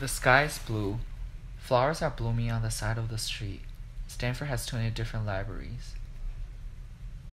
The sky is blue. Flowers are blooming on the side of the street. Stanford has 20 different libraries.